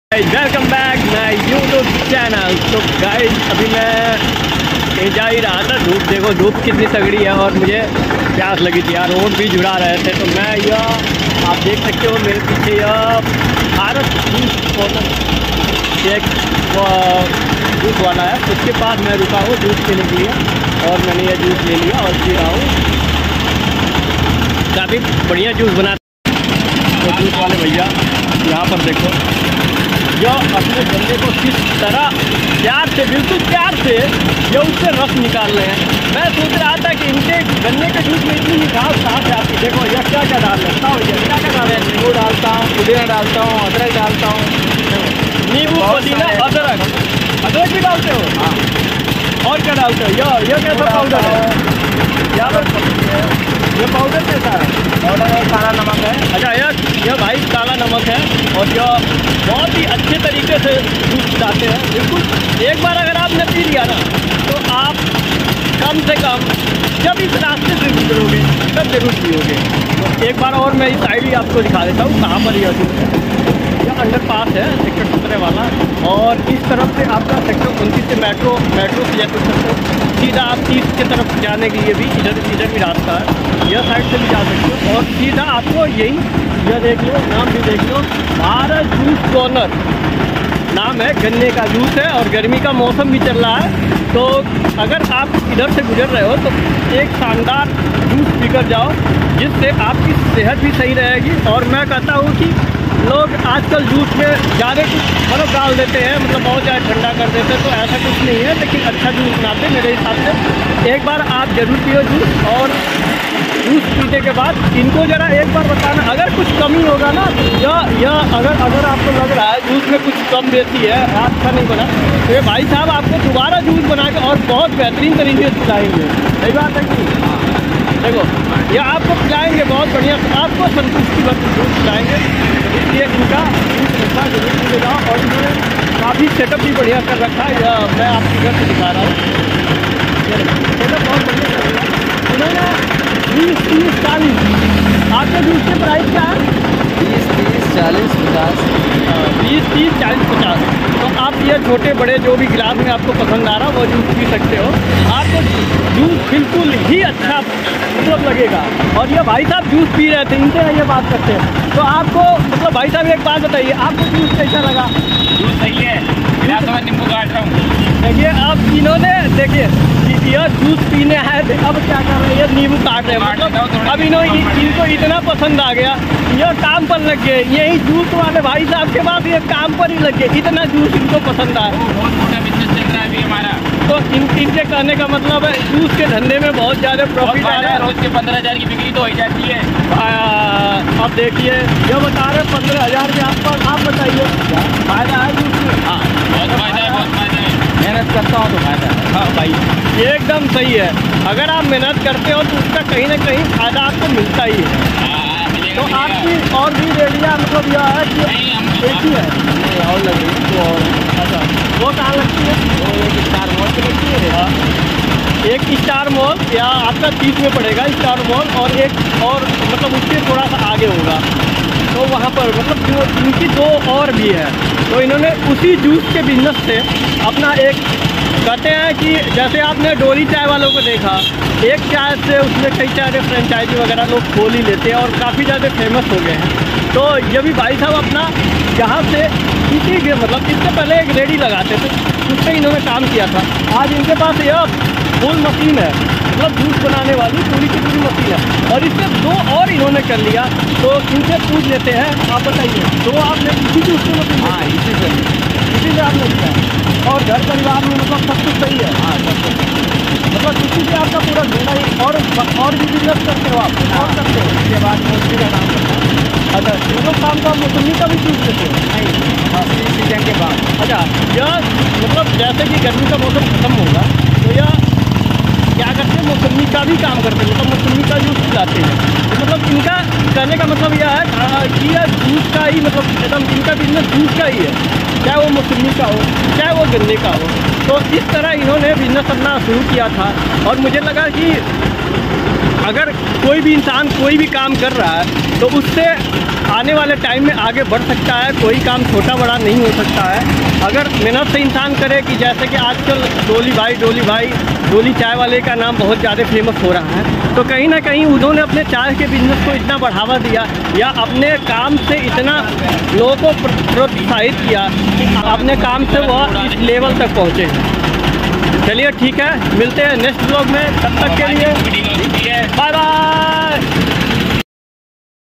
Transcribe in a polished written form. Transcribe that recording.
Welcome back my YouTube channel. तो guys अभी मैं कहीं जा ही रहा था। धूप देखो, धूप कितनी तगड़ी है और मुझे प्यास लगी थी यार। रोड भी जुड़ा रहे थे तो मैं यह आप देख सकते हो मेरे पीछे यह भारत जूस कॉर्नर एक जूस वाला है, उसके पास मैं रुका हूँ जूस पीने के लिए और मैंने यह जूस ले लिया और पी रहा हूँ। काफ़ी बढ़िया जूस बनाते तो जूस वाले भैया। यहाँ पर देखो जो अपने गन्ने को किस तरह प्यार से, बिल्कुल प्यार से ये उससे रस निकाल रहे हैं। मैं सोच रहा था कि इनके गन्ने के जूस में इतनी मिठास कहाँ से आती। देखो यह क्या क्या डाल रहे हैं, क्या क्या डाल रहे हैं। नींबू डालता हूँ, पुदीना डालता हूँ, अदरक डालता हूँ। नींबू, पुदीना, अदरक। अदरक भी डालते हो? हाँ। और क्या डालते हो? यह कैसा पाउडर है? ये पाउडर कैसा है? पाउडर काला नमक है। अच्छा, यह भाई काला नमक है और यह बहुत ही अच्छे तरीके से जूस डालते हैं। बिल्कुल एक बार अगर आपने पी लिया ना तो आप कम से कम जब इस रास्ते से गुजरोगे तब जरूर पियोगे। तो एक बार और मैं इस आईडी आपको दिखा देता हूँ कहाँ पर यह जूस है। यह अंडरपास है सेक्टर 17 वाला और इस तरफ से आपका सेक्टर 29 से मेट्रो से जयपुर सकते सीधा आप 30 की तरफ जाने के लिए भी इधर भी रास्ता है। यह साइड से भी जा सकते हो और सीधा आपको यह देख लो, नाम भी देख लो, भारत जूस कॉर्नर नाम है। गन्ने का जूस है और गर्मी का मौसम भी चल रहा है। तो अगर आप इधर से गुजर रहे हो तो एक शानदार जूस पीकर जाओ जिससे आपकी सेहत भी सही रहेगी। और मैं कहता हूँ कि लोग आजकल जूस में ज़्यादा कुछ बर्फ़ डाल देते हैं, मतलब बहुत ज़्यादा ठंडा कर देते हैं। तो ऐसा कुछ नहीं है, लेकिन अच्छा जूस बनाते मेरे हिसाब से। एक बार आप ज़रूर पियो जूस और जूस पीने के बाद इनको ज़रा एक बार बताना अगर कुछ कमी होगा ना या अगर आपको लग रहा है जूस में कुछ कम बेसी है, अच्छा नहीं बना, तो ये भाई साहब आपको दोबारा जूस बना के और बहुत बेहतरीन तरीके से पिलाएंगे। सही बात है कि देखो ये आपको पिलाएंगे बहुत बढ़िया, आपको संतुष्टि भर जूस पिलाएंगे। इसलिए इनका जूस जरूर पी जाओ। और इन्होंने काफ़ी सेटअप भी बढ़िया कर रखा है। यह मैं आपके घर से दिखा रहा हूँ, सेटअप बहुत बढ़िया कर रखा है इन्होंने। 20, 30, 40 आपके जूस के प्राइस क्या है? 20, 30, 40, 50। 20, 30, 40, 50। तो आप ये छोटे बड़े जो भी गिलास में आपको पसंद आ रहा वो जूस पी सकते हो। आपको जूस बिल्कुल ही अच्छा मतलब लगेगा। और ये भाई साहब जूस पी रहे थे, इनसे ये बात करते हैं। तो आपको मतलब भाई साहब एक बात बताइए, आपको जूस कैसा लगा? जूस सही है, मैं तो नींबू काट रहा हूँ। देखिए अब इन्होंने देखिए यह जूस पीने आए थे, अब क्या कर रहे हैं, ये नींबू काट रहे हैं। मतलब अब इनको इतना पसंद आ गया, यह काम पर लग गए। यही जूस वाले भाई साहब के बाद ये काम पर ही लग गए, इतना जूस इनको पसंद आया। बहुत मोटा बिजनेस चल रहा है अभी हमारा। तो इनके कहने का मतलब है जूस के धंधे में बहुत ज़्यादा प्रॉफिट आ रहा है। रोज के 15,000 की बिक्री तो हो जाती है। अब देखिए ये बता रहे 15,000 के आसपास। आप बताइए फायदा है जूस में? हाँ, बहुत फायदा है, बहुत फायदा है। मेहनत करता हूँ तो फायदा है। हाँ भाई एकदम सही है। अगर आप मेहनत करते हो तो उसका कहीं ना कहीं फायदा आपको मिलता ही है। तो आपकी और भी रेडिया मतलब यह है कि एक ही है और लगी तो और अच्छा वो कहाँ लगती है? वो एक स्टार मॉल से लगती है। हाँ, एक स्टार मॉल या आपका 30 में पड़ेगा स्टार मॉल और एक और मतलब उससे थोड़ा सा आगे होगा तो वहाँ पर मतलब जो इनकी दो और भी है। तो इन्होंने उसी जूस के बिजनेस से अपना एक कहते हैं कि जैसे आपने डोली चाय वालों को देखा, एक चाय से उसमें कई सारे फ्रेंचाइजी वगैरह लोग खोल ही लेते हैं और काफ़ी ज़्यादा फेमस हो गए हैं। तो ये भी भाई साहब अपना यहाँ से इसी के मतलब इससे पहले एक रेडी लगाते थे, उस पर इन्होंने काम किया था। आज इनके पास यह फुल मशीन है, मतलब जूस बनाने वाली पूरी की पूरी मशीन है और इससे दो और इन्होंने कर लिया। तो इनसे पूछ लेते हैं, आप बताइए दो आपने इसी जूस की मशीन? हाँ, इसी से आपने किया और घर परिवार में मतलब सब कुछ सही है? हाँ, सब कुछ मतलब इसी से आपका पूरा धंधा ही और भी बिजनेस करते हो आप? और करते हो उसके बाद मौसमी का काम करता है। अच्छा, मतलब काम का मौसमी का भी जूस देते हो? नहीं, हाँ, सीजन के बाद। अच्छा, यह मतलब जैसे कि गर्मी का मौसम खत्म होगा तो यह क्या करते हैं, मौसमी का भी काम करते हैं, मतलब मौसमी का जूस पिलाते हैं। तो मतलब इनका कहने का मतलब यह है कि यह जूस का ही मतलब एकदम इनका बिजनेस जूस का ही है, चाहे वो मौसमी का हो चाहे वो गन्ने का हो। तो इस तरह इन्होंने बिजनेस करना शुरू किया था और मुझे लगा कि अगर कोई भी इंसान कोई भी काम कर रहा है तो उससे आने वाले टाइम में आगे बढ़ सकता है। कोई काम छोटा बड़ा नहीं हो सकता है अगर मेहनत से इंसान करे। कि जैसे कि आजकल डोली चाय वाले का नाम बहुत ज़्यादा फेमस हो रहा है, तो कहीं ना कहीं उन्होंने अपने चाय के बिजनेस को इतना बढ़ावा दिया या अपने काम से इतना लोगों को प्रोत्साहित किया कि अपने काम से वह इस लेवल तक पहुँचे। चलिए ठीक है, मिलते हैं नेक्स्ट ब्लॉग में, तब तक के लिए बाय बाय।